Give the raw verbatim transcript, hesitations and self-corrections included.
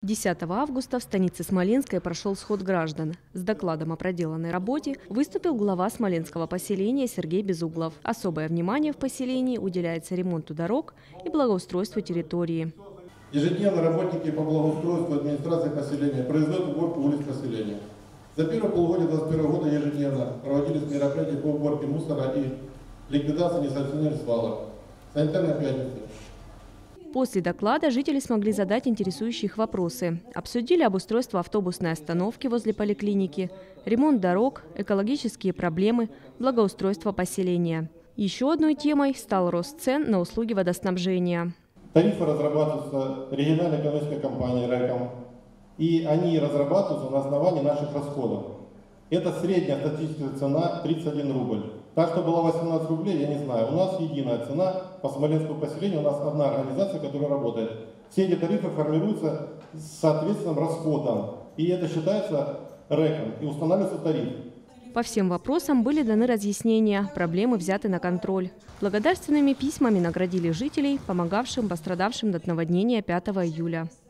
десятого августа в станице Смоленской прошел сход граждан. С докладом о проделанной работе выступил глава смоленского поселения Сергей Безуглов. Особое внимание в поселении уделяется ремонту дорог и благоустройству территории. Ежедневно работники по благоустройству администрации поселения производят уборку улиц поселения. За первое полугодие две тысячи двадцать первого года ежедневно проводились мероприятия по уборке мусора и ликвидации несанкционированных свалок. Санитарная пятница. После доклада жители смогли задать интересующие их вопросы. Обсудили обустройство автобусной остановки возле поликлиники, ремонт дорог, экологические проблемы, благоустройство поселения. Еще одной темой стал рост цен на услуги водоснабжения. Тарифы разрабатываются региональной экономической компанией РЭКом, и они разрабатываются на основании наших расходов. Это средняя статистическая цена тридцать один рубль. Так что была восемнадцать рублей, я не знаю. У нас единая цена по Смоленскому поселению, у нас одна организация, которая работает. Все эти тарифы формируются с соответственным расходом. И это считается РЭКом, и устанавливается тариф. По всем вопросам были даны разъяснения, проблемы взяты на контроль. Благодарственными письмами наградили жителей, помогавшим пострадавшим от наводнения пятого июля.